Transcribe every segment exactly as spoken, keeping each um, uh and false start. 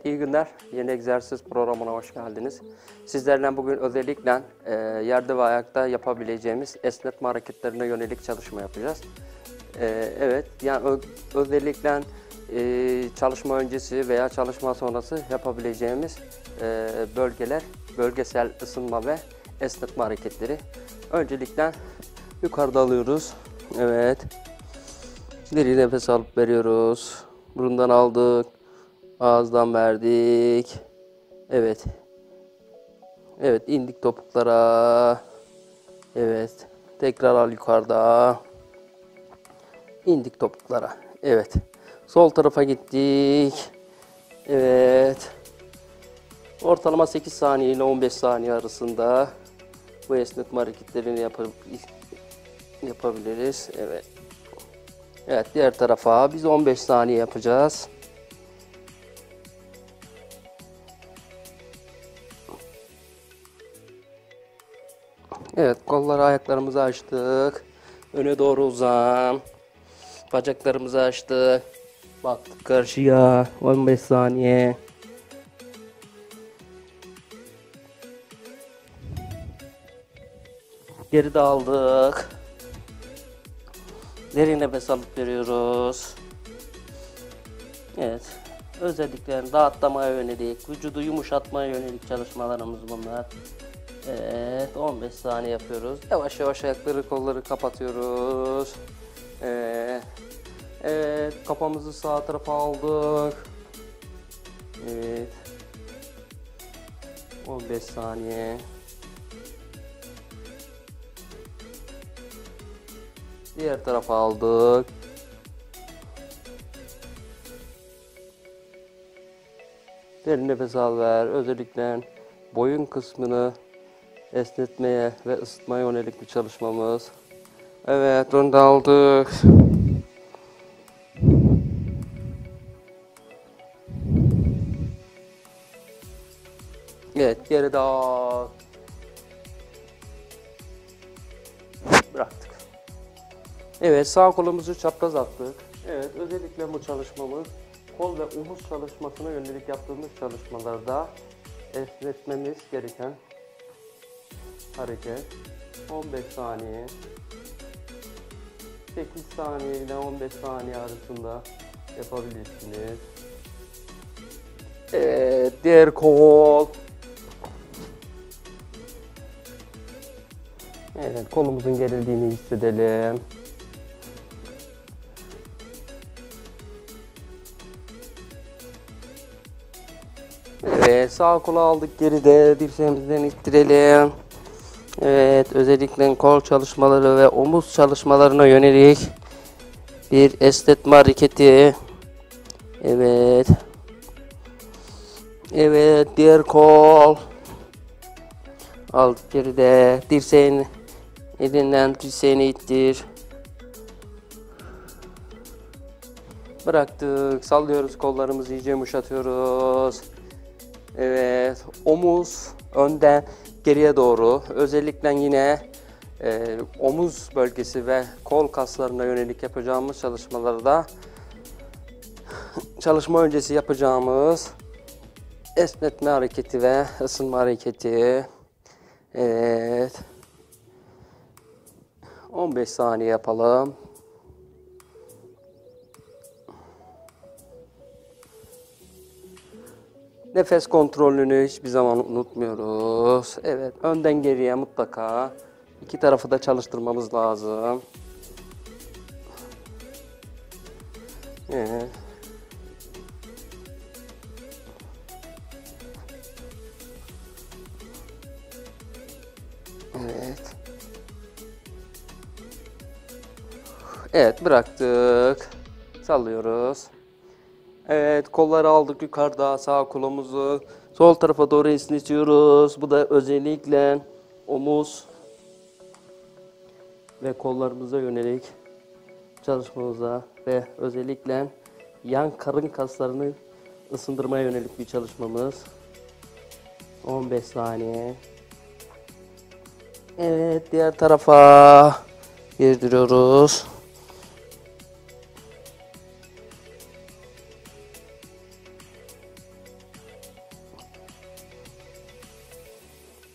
Evet, iyi günler. Yeni egzersiz programına hoş geldiniz. Sizlerle bugün özellikle e, yerde ve ayakta yapabileceğimiz esnetme hareketlerine yönelik çalışma yapacağız. E, evet, yani ö, özellikle e, çalışma öncesi veya çalışma sonrası yapabileceğimiz e, bölgeler, bölgesel ısınma ve esnetme hareketleri. Öncelikle yukarıda alıyoruz. Evet. Derin nefes alıp veriyoruz. Burundan aldık. Ağızdan verdik. Evet. Evet, indik topuklara. Evet. Tekrar al yukarıda. İndik topuklara. Evet. Sol tarafa gittik. Evet. Ortalama sekiz saniye ile on beş saniye arasında bu esnetme hareketlerini yap yapabiliriz. Evet. Evet, diğer tarafa biz on beş saniye yapacağız. Evet, kolları ayaklarımızı açtık. Öne doğru uzan. Bacaklarımızı açtık. Baktık karşıya. on beş saniye. Geri aldık. Derin nefes alıp veriyoruz. Evet. Özellikle rahatlamaya yönelik, vücudu yumuşatmaya yönelik çalışmalarımız bunlar. Evet, on beş saniye yapıyoruz. Yavaş yavaş ayakları, kolları kapatıyoruz. Evet. Evet, kafamızı sağ tarafa aldık. Evet. on beş saniye. Diğer tarafa aldık. Derin nefes al ver. Özellikle boyun kısmını esnetmeye ve ısıtmaya yönelik bir çalışmamız. Evet, onu da aldık. Evet, geri dağıl. Bıraktık. Evet, sağ kolumuzu çapraz attık. Evet, özellikle bu çalışmamız kol ve omuz çalışmasına yönelik yaptığımız çalışmalarda esnetmemiz gereken hareket. on beş saniye. sekiz saniye ile on beş saniye arasında yapabilirsiniz. Evet, diğer kol. Evet, kolumuzun gerildiğini hissedelim. Evet, sağ kolu aldık geride, dirseğimizden ittirelim. Evet, özellikle kol çalışmaları ve omuz çalışmalarına yönelik bir esnetme hareketi. Evet. Evet, diğer kol. Aldık geride, dirseğin elinden dirseğini ittir. Bıraktık, sallıyoruz, kollarımızı iyice yumuşatıyoruz. Evet, omuz önden geriye doğru, özellikle yine e, omuz bölgesi ve kol kaslarına yönelik yapacağımız çalışmalarda çalışma öncesi yapacağımız esnetme hareketi ve ısınma hareketi. Evet, on beş saniye yapalım. Nefes kontrolünü hiçbir zaman unutmuyoruz. Evet, önden geriye mutlaka iki tarafı da çalıştırmamız lazım. Evet. Evet. Evet, bıraktık. Sallıyoruz. Evet, kolları aldık yukarıda, sağ kolumuzu sol tarafa doğru esnetiyoruz. Bu da özellikle omuz ve kollarımıza yönelik çalışmamıza ve özellikle yan karın kaslarını ısındırmaya yönelik bir çalışmamız. on beş saniye. Evet, diğer tarafa girdiriyoruz.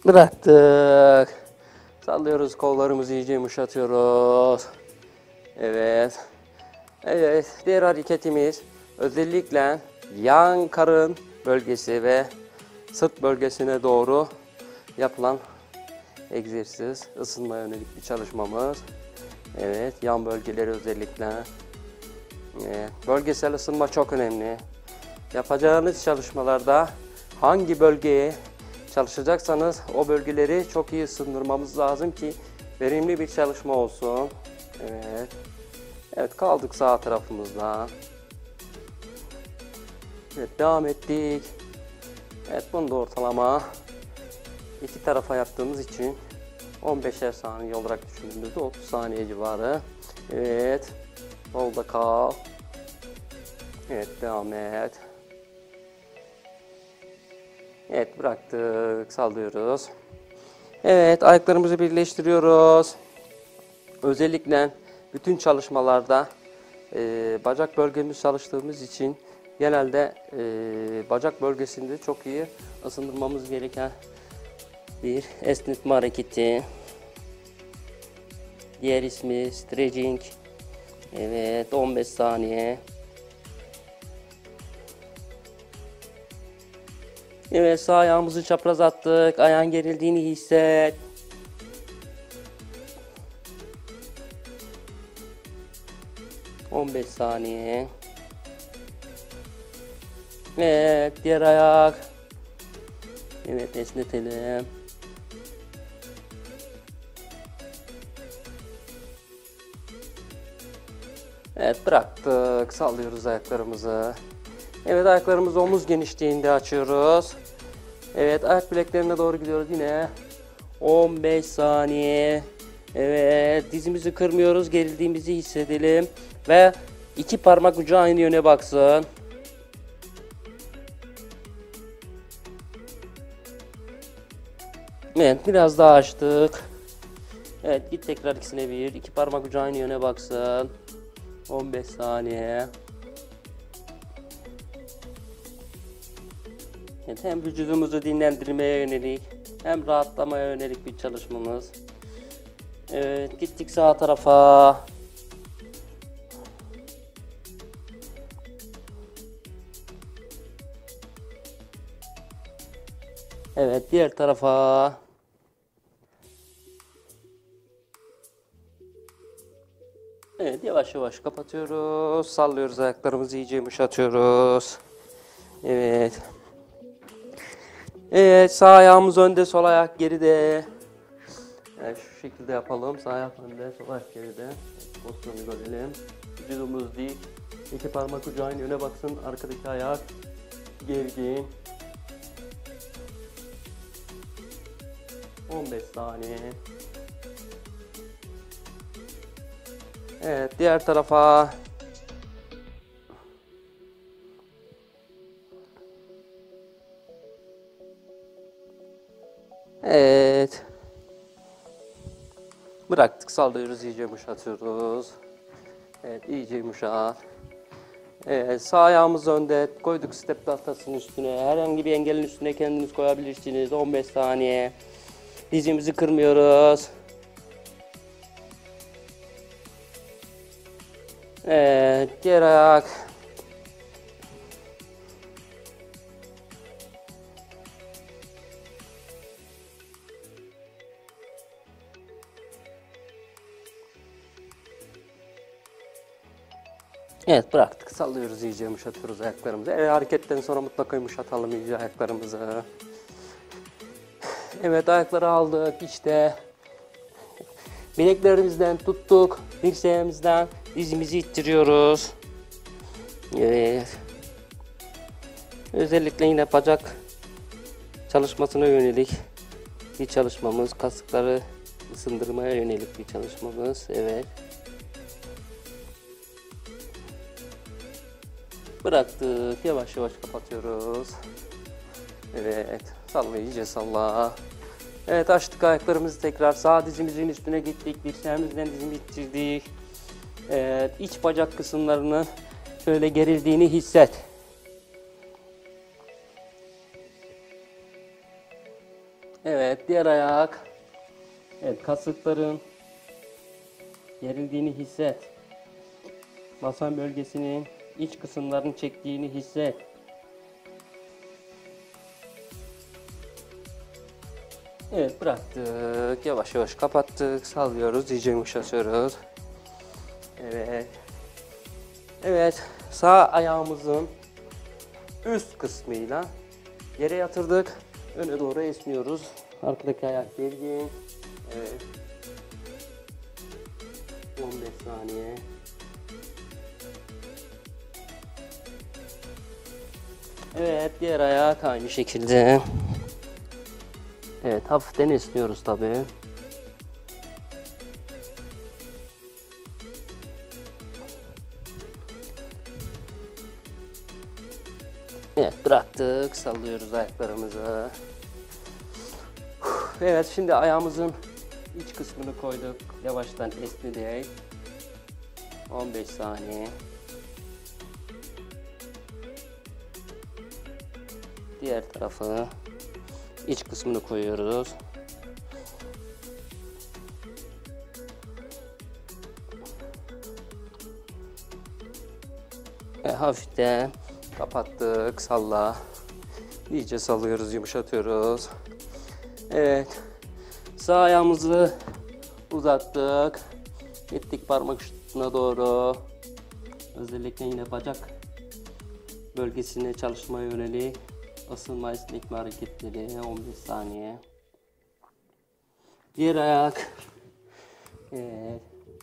Bıraktık. Sallıyoruz, kollarımızı iyice yumuşatıyoruz. Evet. Evet, diğer hareketimiz özellikle yan karın bölgesi ve sırt bölgesine doğru yapılan egzersiz, ısınma yönelik bir çalışmamız. Evet, yan bölgeleri özellikle. Evet, bölgesel ısınma çok önemli. Yapacağınız çalışmalarda hangi bölgeye çalışacaksanız o bölgeleri çok iyi ısındırmamız lazım ki verimli bir çalışma olsun. Evet. Evet, kaldık sağ tarafımızda. Evet, devam ettik. Evet, bunu da ortalama iki tarafa yaptığımız için on beşer saniye olarak düşündüğümüzde otuz saniye civarı. Evet. Solda kal. Evet, devam et. Evet, bıraktık. Sallıyoruz. Evet, ayaklarımızı birleştiriyoruz. Özellikle bütün çalışmalarda e, bacak bölgemiz çalıştığımız için genelde e, bacak bölgesinde çok iyi ısındırmamız gereken bir esnetme hareketi. Diğer ismi stretching. Evet, on beş saniye. Evet, sağ ayağımızı çapraz attık. Ayağın gerildiğini hisset. on beş saniye. Evet, diğer ayak. Evet, esnetelim. Evet, bıraktık. Sallıyoruz ayaklarımızı. Evet, ayaklarımızı omuz genişliğinde açıyoruz. Evet, ayak bileklerine doğru gidiyoruz yine. on beş saniye. Evet, dizimizi kırmıyoruz. Gerildiğimizi hissedelim. Ve iki parmak ucu aynı yöne baksın. Evet, biraz daha açtık. Evet, git tekrar ikisine bir. İki parmak ucu aynı yöne baksın. on beş saniye. Evet, hem vücudumuzu dinlendirmeye yönelik hem rahatlamaya yönelik bir çalışmamız. Evet, gittik sağ tarafa. Evet, diğer tarafa. Evet, yavaş yavaş kapatıyoruz. Sallıyoruz, ayaklarımızı iyice yumuşatıyoruz. Evet. Evet, sağ ayağımız önde, sol ayak geride. Evet, şu şekilde yapalım. Sağ ayak önde, sol ayak geride. Pozisyonu görelim. Vücudumuz dik. İki parmak ucu aynı yöne baksın. Arkadaki ayak gergin. on beş saniye. Evet, diğer tarafa. Evet. Bıraktık, sallıyoruz, iyice yumuşatıyoruz. Evet, iyice yumuşat. Evet, sağ ayağımız önde, koyduk step tahtasının üstüne. Herhangi bir engelin üstüne kendiniz koyabilirsiniz. on beş saniye. Dizimizi kırmıyoruz. Evet, diğer ayak. Evet, bıraktık. Sallıyoruz, iyice yumuşatıyoruz ayaklarımızı. Evet, hareketten sonra mutlaka yumuşatalım iyice ayaklarımızı. Evet, ayakları aldık işte. Bileklerimizden tuttuk. Dirseğimizden dizimizi ittiriyoruz. Evet. Özellikle yine bacak çalışmasına yönelik bir çalışmamız. Kasıkları ısındırmaya yönelik bir çalışmamız. Evet. Bıraktık. Yavaş yavaş kapatıyoruz. Evet. Salla, iyice salla. Evet, açtık ayaklarımızı tekrar. Sağ dizimizin üstüne gittik. Dirseğimizden dizimi ittirdik. Evet, iç bacak kısımlarının şöyle gerildiğini hisset. Evet, diğer ayak. Evet, kasıkların gerildiğini hisset. Basen bölgesinin iç kısımlarını çektiğini hisset. Evet, bıraktık. Yavaş yavaş kapattık. Sallıyoruz. İyice yumuşatıyoruz. Evet. Evet. Sağ ayağımızın üst kısmıyla yere yatırdık. Öne doğru esniyoruz. Arkadaki ayak gergin. Evet. on beş saniye. Evet, diğer ayak aynı şekilde. Evet, hafiften esniyoruz tabii. Evet, bıraktık, sallıyoruz ayaklarımızı. Evet, şimdi ayağımızın iç kısmını koyduk. Yavaştan esnedik. on beş saniye. Diğer tarafı iç kısmını koyuyoruz. Ve hafiften kapattık, salla. İyice sallıyoruz, yumuşatıyoruz. Evet. Sağ ayağımızı uzattık. Gittik parmak ucuna doğru. Özellikle yine bacak bölgesine çalışmaya yönelik ısınma esnekme hareketleri on beş saniye. Diğer ayak. Evet.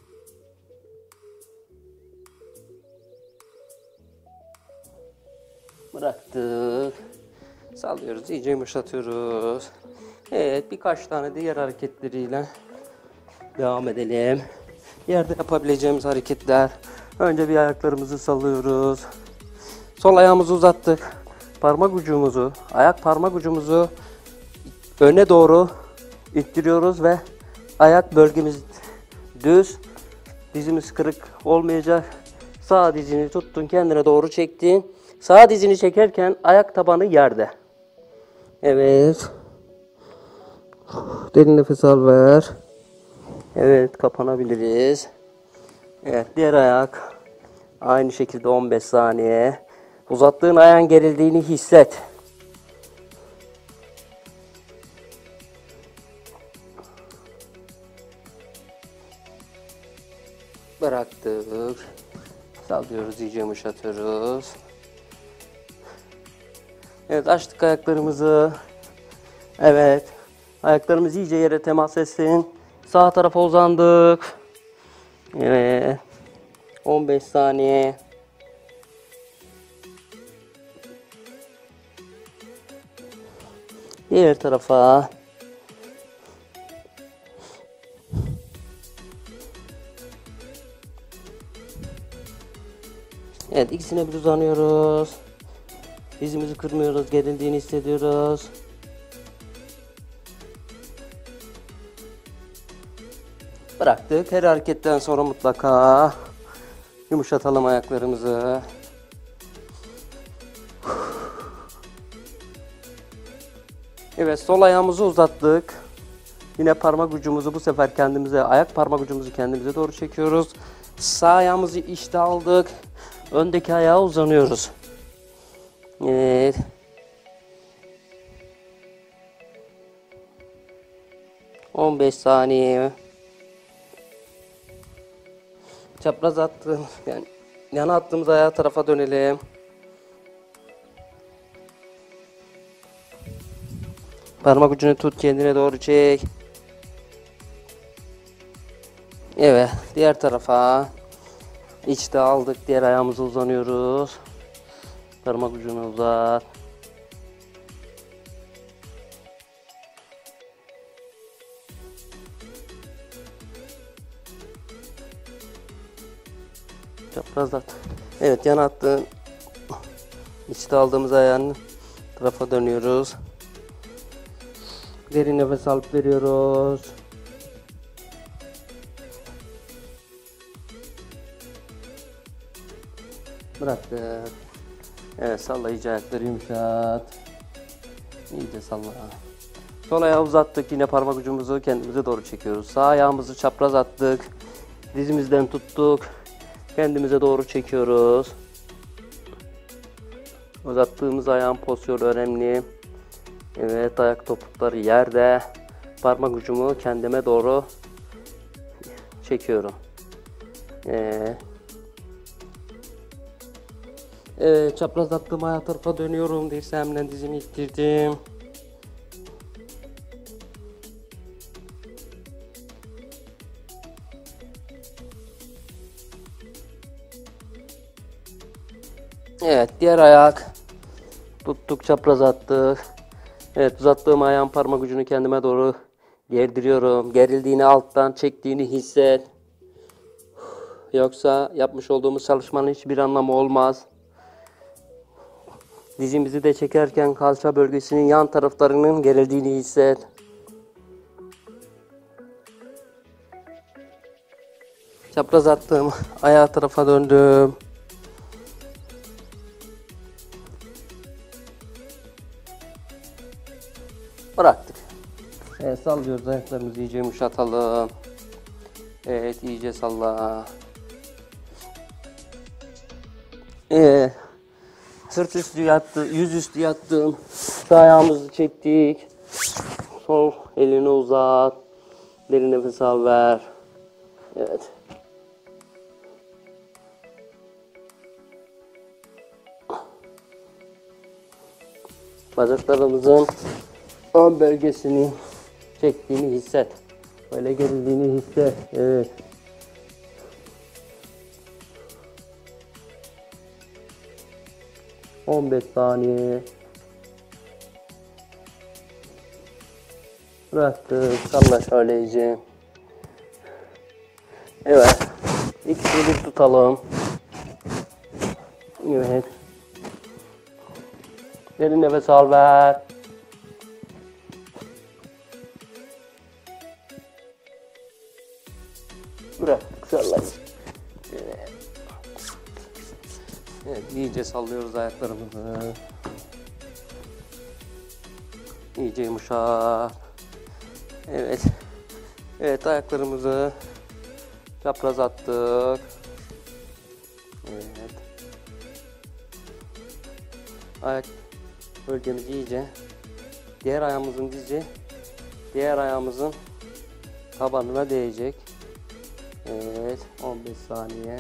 Bıraktık. Sallıyoruz, iyice yumuşatıyoruz. Evet, birkaç tane diğer hareketleriyle devam edelim. Yerde yapabileceğimiz hareketler. Önce bir ayaklarımızı sallıyoruz. Sol ayağımızı uzattık. Parmak ucumuzu, ayak parmak ucumuzu öne doğru ittiriyoruz ve ayak bölgemiz düz. Dizimiz kırık olmayacak. Sağ dizini tuttun, kendine doğru çektin. Sağ dizini çekerken ayak tabanı yerde. Evet. Derin nefes al ver. Evet, kapanabiliriz. Evet, diğer ayak. Aynı şekilde on beş saniye. Uzattığın ayağın gerildiğini hisset. Bıraktık. Sallıyoruz, iyice yumuşatıyoruz. Evet, açtık ayaklarımızı. Evet. Ayaklarımız iyice yere temas etsin. Sağ tarafa uzandık. Evet. on beş saniye. Diğer tarafa. Evet, ikisine bir uzanıyoruz. Dizimizi kırmıyoruz, gerildiğini hissediyoruz. Bıraktık. Her hareketten sonra mutlaka yumuşatalım ayaklarımızı. Evet, sol ayağımızı uzattık. Yine parmak ucumuzu bu sefer kendimize, ayak parmak ucumuzu kendimize doğru çekiyoruz. Sağ ayağımızı işte aldık. Öndeki ayağa uzanıyoruz. Evet. on beş saniye. Çapraz attığım, yani yana attığımız ayağı tarafa dönelim. Parmak ucunu tut, kendine doğru çek. Evet, diğer tarafa. İçte aldık, diğer ayağımızı uzanıyoruz. Parmak ucunu uzat. Çapraz at. Evet, yana attığın içte aldığımız ayağın tarafa dönüyoruz. Derin nefes alıp veriyoruz. Bıraktık. Evet, sallayıcı ayakları yumuşat. İyice salla. Sol ayağı uzattık. Yine parmak ucumuzu kendimize doğru çekiyoruz. Sağ ayağımızı çapraz attık. Dizimizden tuttuk. Kendimize doğru çekiyoruz. Uzattığımız ayağın pozisyonu önemli. Evet, ayak topukları yerde. Parmak ucumu kendime doğru çekiyorum. Ee, evet, çapraz attığım ayak tarafa dönüyorum. Dirseğimle dizimi ittirdim. Evet, diğer ayak tuttuk, çapraz attık. Evet, uzattığım ayağın parmak ucunu kendime doğru gerdiriyorum. Gerildiğini, alttan çektiğini hisset. Yoksa yapmış olduğumuz çalışmanın hiçbir anlamı olmaz. Dizimizi de çekerken kalça bölgesinin yan taraflarının gerildiğini hisset. Çapraz attım, ayağa tarafa döndüm. Bıraktık. Evet, sallıyoruz, ayaklarımızı iyice yumuşatalım. Evet, iyice salla. Evet. Sırt üstü yattı, yüz üstü yattım. Sağ ayağımızı çektik. Sol elini uzat. Derin nefes al, ver. Evet. Bacaklarımızın ön bölgesini çektiğini hisset. Böyle gerildiğini hisset. Evet. on beş saniye. Bıraktık. Salla şöyle iyice. Evet. İkisini bir tutalım. Evet. Derin nefes al, ver. Bıraktık. Salla. Evet. Evet, iyice sallıyoruz ayaklarımızı. İyice yumuşak. Evet. Evet, ayaklarımızı çapraz attık. Evet. Ayak bölgemiz iyice. Diğer ayağımızın dizi diğer ayağımızın tabanına değecek. Evet, on beş saniye.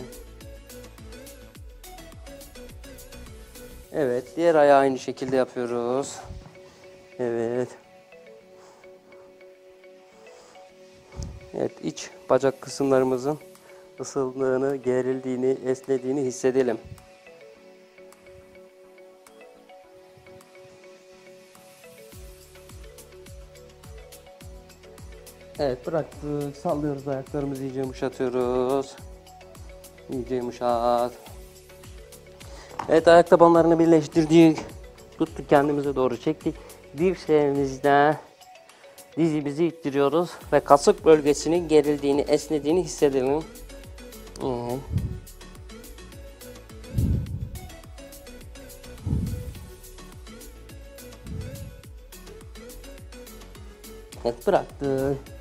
Evet, diğer ayağı aynı şekilde yapıyoruz. Evet. Evet, iç bacak kısımlarımızın ısıldığını, gerildiğini, esnediğini hissedelim. Evet, bıraktık. Sallıyoruz, ayaklarımızı iyice yumuşatıyoruz. İyice yumuşat. Evet, ayak tabanlarını birleştirdik. Tuttuk, kendimize doğru çektik. Dirseğimizden dizimizi ittiriyoruz ve kasık bölgesinin gerildiğini, esnediğini hissedelim. Evet. Evet, bıraktık.